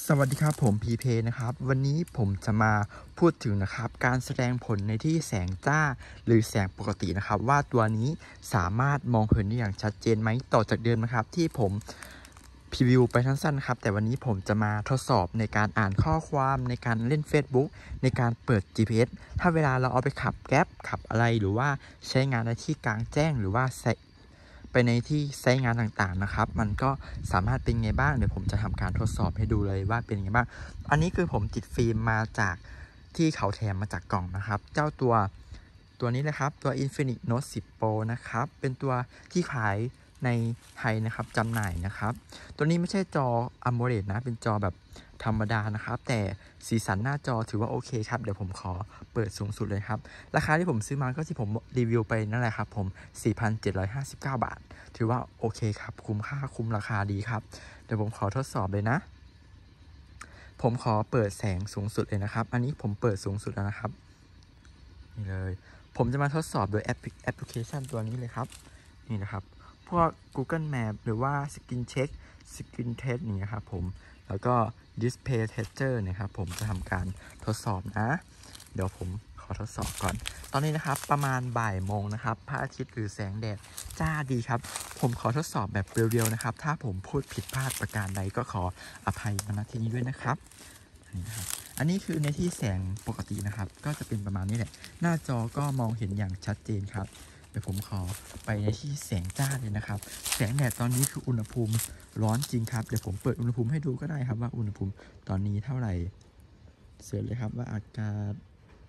สวัสดีครับผมพีเพนะครับวันนี้ผมจะมาพูดถึงนะครับการแสดงผลในที่แสงจ้าหรือแสงปกตินะครับว่าตัวนี้สามารถมองเห็นได้อย่างชัดเจนไหมต่อจากเดิมนะครับที่ผมพรีวิวไปสั้นๆครับแต่วันนี้ผมจะมาทดสอบในการอ่านข้อความในการเล่น Facebook ในการเปิด GPS ถ้าเวลาเราเอาไปขับแก๊ปขับอะไรหรือว่าใช้งานในที่กลางแจ้งหรือว่าไปในที่ใช้งานต่างๆนะครับมันก็สามารถเป็นไงบ้างเดี๋ยวผมจะทำการทดสอบให้ดูเลยว่าเป็นไงบ้างอันนี้คือผมติดฟิล์มมาจากที่เขาแถมมาจากกล่องนะครับเจ้าตัวนี้เลยครับตัว Infinix Note 10 Pro นะครับเป็นตัวที่ขายในไทยนะครับจำหน่ายนะครับตัวนี้ไม่ใช่จอ AMOLED นะเป็นจอแบบธรรมดานะครับแต่สีสันหน้าจอถือว่าโอเคครับเดี๋ยวผมขอเปิดสูงสุดเลยครับราคาที่ผมซื้อมาก็ที่ผมรีวิวไปนั่นแหละครับผม 4,759 บาทถือว่าโอเคครับคุ้มค่าคุ้มราคาดีครับเดี๋ยวผมขอทดสอบเลยนะผมขอเปิดแสงสูงสุดเลยนะครับอันนี้ผมเปิดสูงสุดแล้วนะครับนี่เลยผมจะมาทดสอบโดยแอปพลิเคชันตัวนี้เลยครับนี่นะครับพวก Google Map หรือว่า Screen Check Screen Test นี่ครับผมแล้วก็ Display Tester นะครับผมจะทำการทดสอบนะเดี๋ยวผมขอทดสอบก่อนตอนนี้นะครับประมาณบ่ายโมงนะครับพระอาทิตย์หรือแสงแดดจ้าดีครับผมขอทดสอบแบบเรียวๆนะครับถ้าผมพูดผิดพลาดประการใดก็ขออภัยมาณที่นี้ด้วยนะครับอันนี้คือในที่แสงปกตินะครับก็จะเป็นประมาณนี้แหละหน้าจอก็มองเห็นอย่างชัดเจนครับเดี๋ยวผมขอไปในที่แสงจ้าเลยนะครับแสงแดดตอนนี้คืออุณหภูมิร้อนจริงครับเดี๋ยวผมเปิดอุณหภูมิให้ดูก็ได้ครับว่าอุณหภูมิตอนนี้เท่าไหร่เสิร์ชเลยครับว่าอากาศ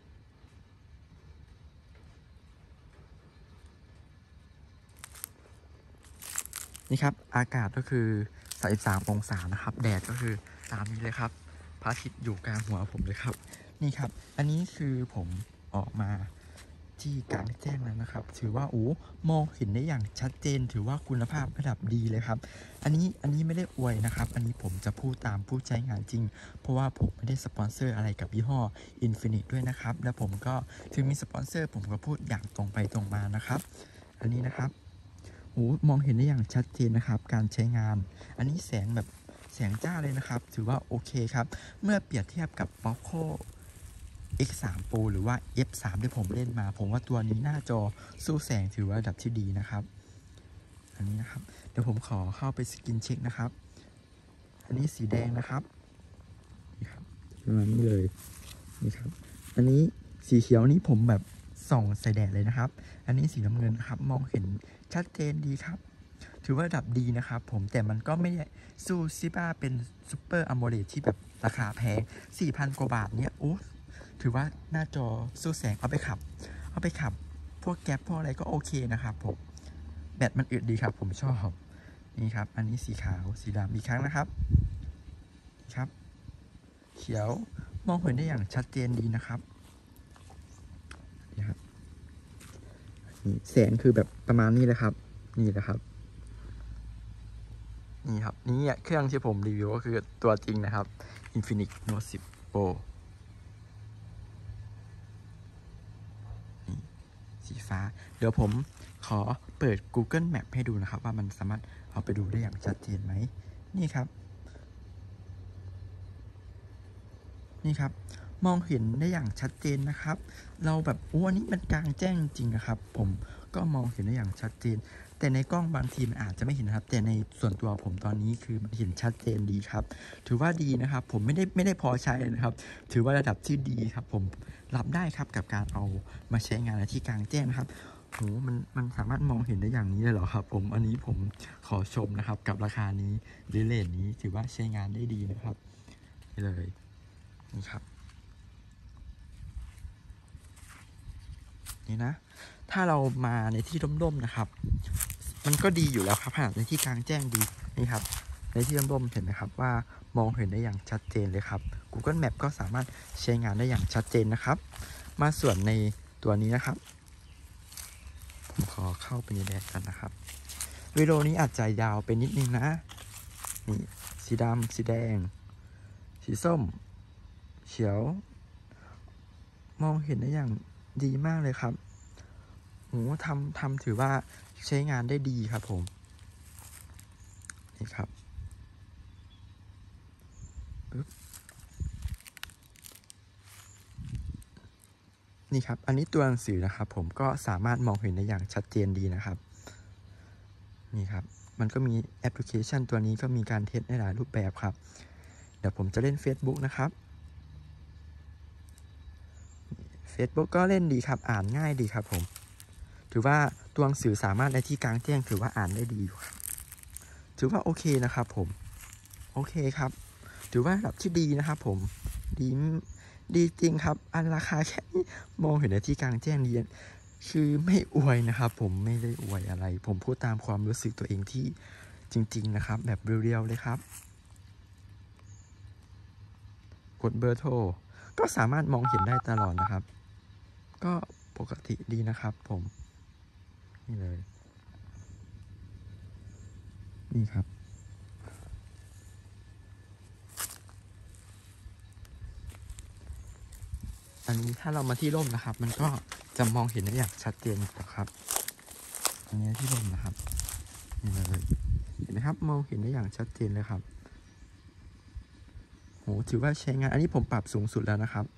นี่ครับอากาศก็คือ33องศานะครับแดดก็คือตามนี้เลยครับพระอาทิตย์อยู่กลางหัวผมเลยครับนี่ครับอันนี้คือผมออกมาที่กลางแจ้งแล้วนะครับถือว่ามองเห็นได้อย่างชัดเจนถือว่าคุณภาพระดับดีเลยครับอันนี้ไม่ได้อวยนะครับอันนี้ผมจะพูดตามผู้ใช้งานจริงเพราะว่าผมไม่ได้สปอนเซอร์อะไรกับยี่ห้อ Infinix ด้วยนะครับและผมก็ถึงมีสปอนเซอร์ผมก็พูดอย่างตรงไปตรงมานะครับอันนี้นะครับมองเห็นได้อย่างชัดเจนนะครับการใช้งานอันนี้แสงแบบแสงจ้าเลยนะครับถือว่าโอเคครับเมื่อเปรียบเทียบกับ Poco X3 Pro หรือว่า F3 ที่ผมเล่นมาผมว่าตัวนี้หน้าจอสู้แสงถือว่าระดับที่ดีนะครับอันนี้นะครับเดี๋ยวผมขอเข้าไปสกินเช็คนะครับอันนี้สีแดงนะครับนี่ครับประมาณนี้เลยนี่ครับอันนี้สีเขียวนี้ผมแบบส่องใส่แดดเลยนะครับอันนี้สีน้ำเงินนะครับมองเห็นชัดเจนดีครับถือว่าระดับดีนะครับผมแต่มันก็ไม่ได้สู้ซิบ้าเป็นซูเปอร์อะโมเลดที่แบบราคาแพง 4,000 กว่าบาทเนี่ยถือว่าหน้าจอสู้แสงเอาไปขับพวกแก๊ปพวกอะไรก็โอเคนะครับผมแบตมันอึดดีครับผมชอบนี่ครับอันนี้สีขาวสีดำอีกครั้งนะครับเขียวมองเห็นได้อย่างชัดเจนดีนะครับนี่ครับนี่แสงคือแบบประมาณนี้เลยครับนี่แหละครับนี่ครับนี่เครื่องที่ผมรีวิวก็คือตัวจริงนะครับ Infinix Note 10 Pro สีฟ้าเดี๋ยวผมขอเปิด Google Map ให้ดูนะครับว่ามันสามารถเอาไปดูได้อย่างชัดเจนไหมนี่ครับมองเห็นได้อย่างชัดเจนนะครับเราแบบอันนี้มันกลางแจ้งจริงนะครับผมก็มองเห็นได้อย่างชัดเจนแต่ในกล้องบางทีมันอาจจะไม่เห็นนะครับแต่ในส่วนตัวผมตอนนี้คือมันเห็นชัดเจนดีครับถือว่าดีนะครับผมไม่ได้พอใช้นะครับถือว่าระดับที่ดีครับผมรับได้ครับกับการเอามาใช้งานในที่กลางแจ้งนะครับมันสามารถมองเห็นได้อย่างนี้เลยเหรอครับผมอันนี้ผมขอชมนะครับกับราคานี้หรือเลนนี้ถือว่าใช้งานได้ดีนะครับนี่เลยนี่ครับนี่นะถ้าเรามาในที่ร่มๆนะครับมันก็ดีอยู่แล้วครับขนาดในที่กลางแจ้งดีนี่ครับในที่ร่มๆเห็นไหมครับว่ามองเห็นได้อย่างชัดเจนเลยครับ Google Map ก็สามารถใช้งานได้อย่างชัดเจนนะครับมาส่วนในตัวนี้นะครับผมขอเข้าไปในแดดกันนะครับวิดีโอนี้อาจจะยาวไปนิดนึงนะนี่สีดำสีแดงสีส้มเขียวมองเห็นได้อย่างดีมากเลยครับทำถือว่าใช้งานได้ดีครับผมนี่ครับปึ๊บนี่ครับอันนี้ตัวหนังสือนะครับผมก็สามารถมองเห็นได้อย่างชัดเจนดีนะครับนี่ครับมันก็มีแอปพลิเคชันตัวนี้ก็มีการเทสในหลายรูปแบบครับเดี๋ยวผมจะเล่น Facebook นะครับ Facebook ก็เล่นดีครับอ่านง่ายดีครับผมถือว่าตัวหนังสือสามารถในที่กลางแจ้งถือว่าอ่านได้ดีอยู่ครับถือว่าโอเคนะครับผมโอเคครับถือว่าระดับที่ดีนะครับผมดีจริงครับอันราคาแค่นี้มองเห็นในที่กลางแจ้งดีคือไม่อวยนะครับผมไม่ได้อวยอะไรผมพูดตามความรู้สึกตัวเองที่จริงๆนะครับแบบเรียวๆเลยครับกดเบอร์โทรก็สามารถมองเห็นได้ตลอดนะครับก็ปกติดีนะครับผมนี่เลยนี่ครับอันนี้ถ้าเรามาที่ร่มนะครับมันก็จะมองเห็นได้อย่างชัดเจนนะครับอันนี้ที่ร่มนะครับนี่เลยเห็นไหมครับมองเห็นได้อย่างชัดเจนเลยครับโหถือว่าใช้งานอันนี้ผมปรับสูงสุดแล้วนะครับ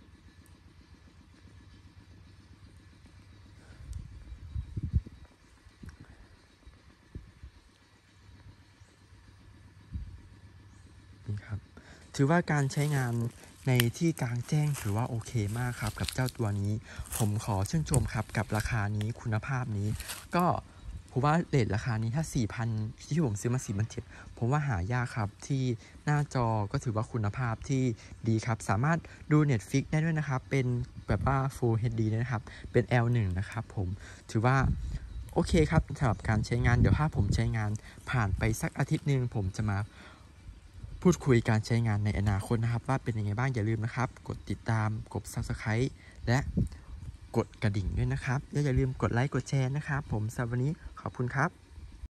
นี่ครับถือว่าการใช้งานในที่กลางแจ้งถือว่าโอเคมากครับกับเจ้าตัวนี้ผมขอชื่นชมครับกับราคานี้คุณภาพนี้ก็ผมว่าเรทราคานี้ถ้า 4,000 ที่ผมซื้อมา 4,700 ผมว่าหายากครับที่หน้าจอก็ถือว่าคุณภาพที่ดีครับสามารถดู Netflix ได้ด้วยนะครับเป็นแบบว่า Full HD นะครับเป็น L1 นะครับผมถือว่าโอเคครับสำหรับการใช้งานเดี๋ยวถ้าผมใช้งานผ่านไปสักอาทิตย์หนึ่งผมจะมาพูดคุยการใช้งานในอนาคตนะครับว่าเป็นยังไงบ้างอย่าลืมนะครับกดติดตามกด Subscribe และกดกระดิ่งด้วยนะครับอย่าลืมกดไลค์กดแชร์นะครับผมสำหรับวันนี้ขอบคุณครับ